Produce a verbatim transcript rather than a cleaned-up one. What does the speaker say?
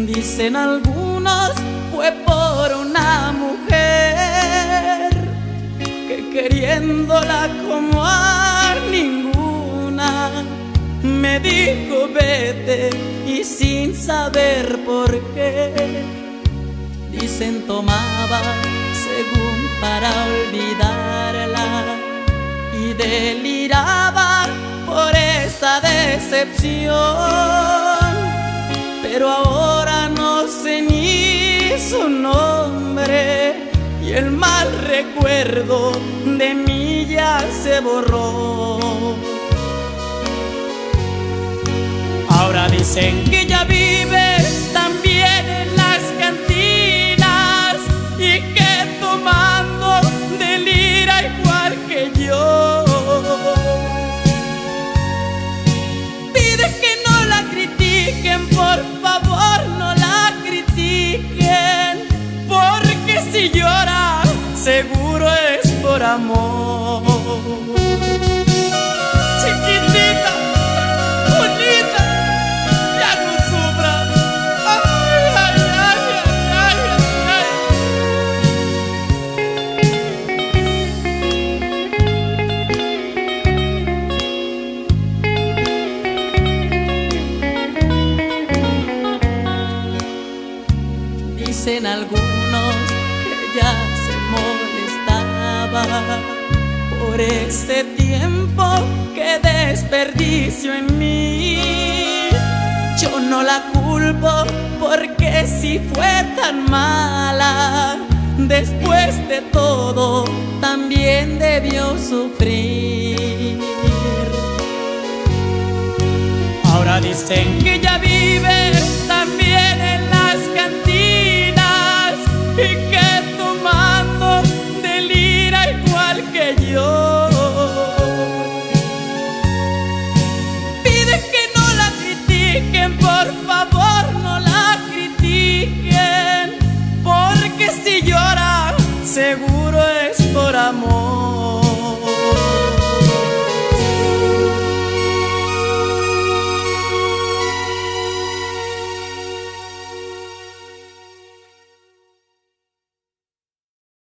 Dicen algunos fue por una mujer que queriéndola como a ninguna me dijo vete y sin saber por qué. Dicen tomaba según para olvidarla y deliraba por esa decepción, pero ahora no sé ni su nombre y el mal recuerdo de mí ya se borró. Ahora dicen que ya vive también en las cantinas y que tomando delira igual que yo. Pide que no la critiquen, por favor no la critiquen, porque si llora seguro es por amor. Chiquitita, bonita, ya no sufras. Ay, ay, ay, ay, ay. Dicen algunos que ya se molestaba por ese tiempo que desperdicio en mí. Yo no la culpo porque si fue tan mala, después de todo también debió sufrir. Ahora dicen que ya vive también